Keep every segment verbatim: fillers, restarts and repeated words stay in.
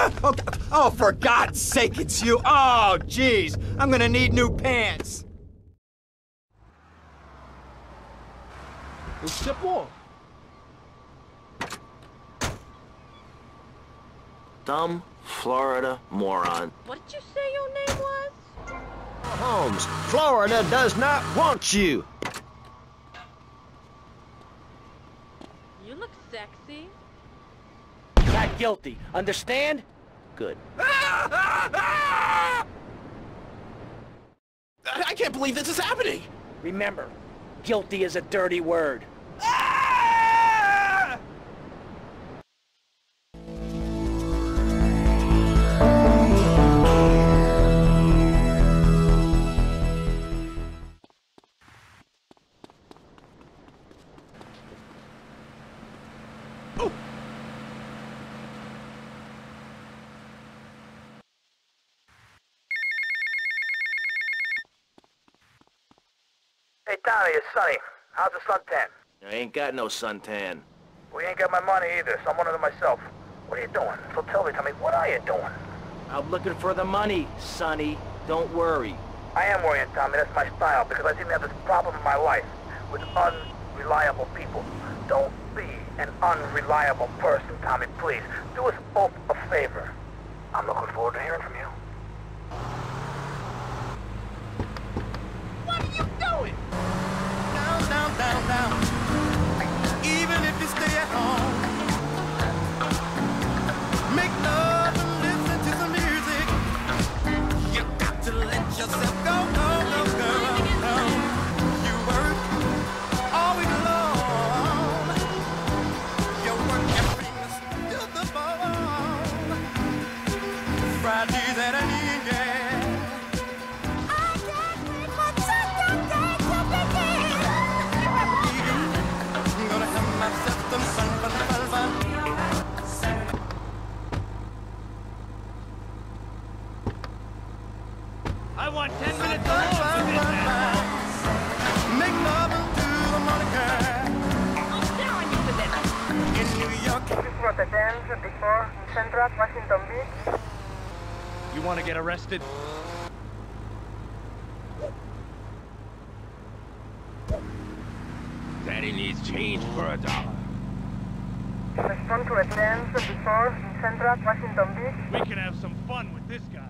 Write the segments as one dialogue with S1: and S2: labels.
S1: Oh, oh, for God's sake, it's you. Oh, jeez. I'm gonna need new pants.
S2: Step one.
S3: Dumb Florida moron.
S4: What did you say your name was?
S5: Holmes, Florida does not want you.
S4: You look sexy.
S2: Not guilty. Understand? Good.
S6: I can't believe this is happening!
S2: Remember, guilty is a dirty word.
S7: Hey, Tommy, it's Sonny. How's the suntan?
S3: I ain't got no suntan.
S7: We ain't got my money either, so I'm one of them myself. What are you doing? So tell me, Tommy, what are you doing?
S2: I'm looking for the money, Sonny. Don't worry.
S7: I am worrying, Tommy. That's my style, because I seem to have this problem in my life with unreliable people. Don't be an unreliable person, Tommy, please. Do us both a favor. I'm looking forward to hearing from you.
S4: What are you doing?
S6: Down, down, down, down. Even if you stay at home, make love and listen to some music. You got to let yourself go, go, go, girl. Go. You work all week long. You work everything to the bone. Fridays and a weekend.
S2: I want ten minutes alone with this man.
S6: Make love to the Monica
S4: I'm staring you for this.
S6: in New York.
S7: before Central Washington Beach.
S2: You want to get arrested?
S8: Daddy needs change for a dollar.
S7: Respond to attend before Central Washington Beach.
S2: We can have some fun with this guy.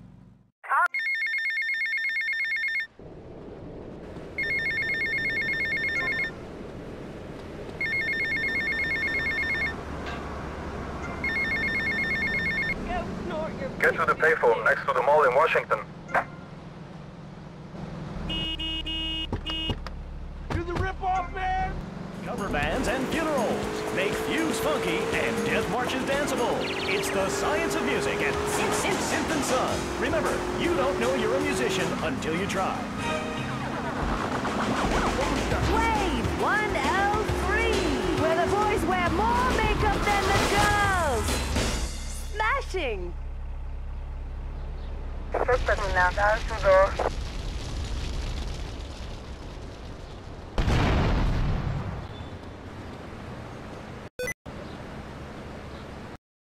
S7: Get to the payphone next to the mall in Washington.
S2: You the rip-off man?
S5: Cover bands and funerals. Make fuse funky and death marches danceable. It's the science of music at Synth, Synth, Synth and Son. Remember, you don't know you're a musician until you try.
S9: Wave one L three, where the boys wear more makeup than the girls. Smashing.
S7: First terminal, out to door.